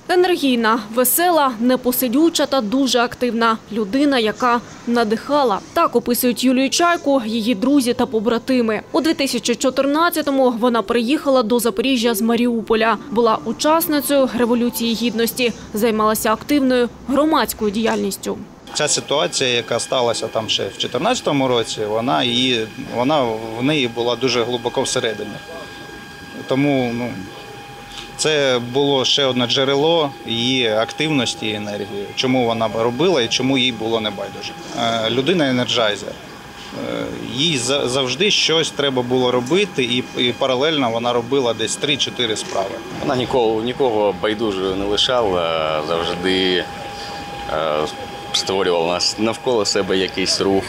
Енергійна, весела, непосидюча та дуже активна. Людина, яка надихала. Так описують Юлію Чайку її друзі та побратими. У 2014-му вона приїхала до Запоріжжя з Маріуполя. Була учасницею Революції Гідності. Займалася активною громадською діяльністю. Ця ситуація, яка сталася там ще в 2014 році, вона в неї була дуже глибоко всередині. Тому це було ще одне джерело її активності і енергії, чому вона робила і чому їй було небайдуже. Людина енерджайзер. Їй завжди щось треба було робити, і паралельно вона робила десь 3-4 справи. Вона нікого байдужою не лишала, завжди створювала навколо себе якийсь рух,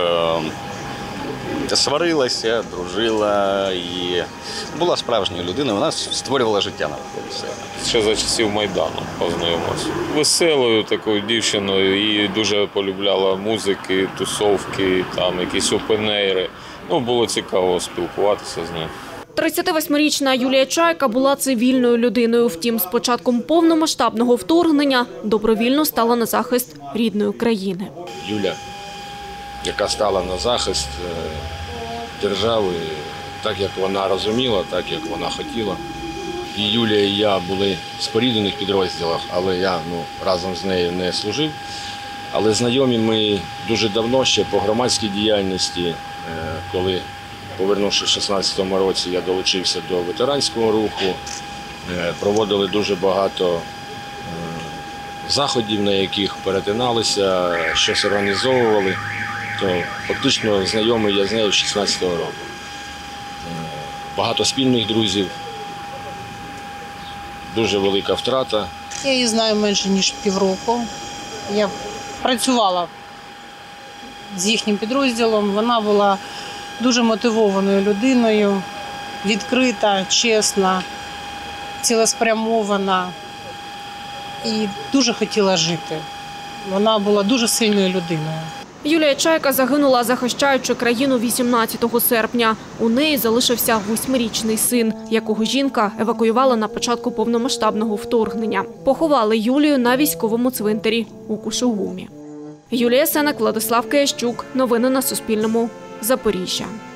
сварилася, дружила і була справжньою людиною, вона створювала життя навколо себе. Ще за часів Майдану познайомився. Веселою такою дівчиною і дуже полюбляла музики, тусовки, там якісь опенейри. Було цікаво спілкуватися з нею. 38-річна Юлія Чайка була цивільною людиною. Втім, з початком повномасштабного вторгнення добровільно стала на захист рідної країни. Юля, яка стала на захист держави, так як вона розуміла, так як вона хотіла. І Юлія, і я були в споріднених підрозділах, але я разом з нею не служив. Але знайомі ми дуже давно, ще по громадській діяльності, коли, повернувшись в 2016 році, я долучився до ветеранського руху, проводили дуже багато заходів, на яких перетиналися, щось організовували. То фактично знайомий я з нею з 2016 року. Багато спільних друзів, дуже велика втрата. Я її знаю менше, ніж півроку. Я працювала з їхнім підрозділом. Вона була дуже мотивованою людиною, відкрита, чесна, цілеспрямована і дуже хотіла жити. Вона була дуже сильною людиною. Юлія Чайка загинула, захищаючи країну 18 серпня. У неї залишився 8-річний син, якого жінка евакуювала на початку повномасштабного вторгнення. Поховали Юлію на військовому цвинтарі у Кушугумі. Юлія Сенак, Владислав Киящук. Новини на Суспільному. Запоріжжя.